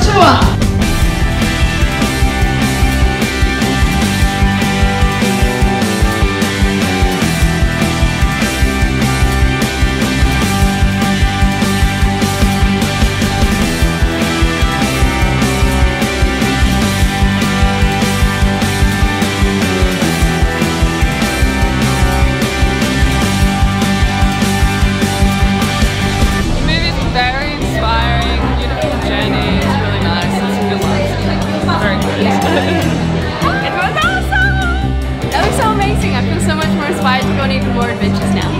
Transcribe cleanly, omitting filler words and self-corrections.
は It was awesome! That was so amazing. I feel so much more inspired to go on even more adventures now.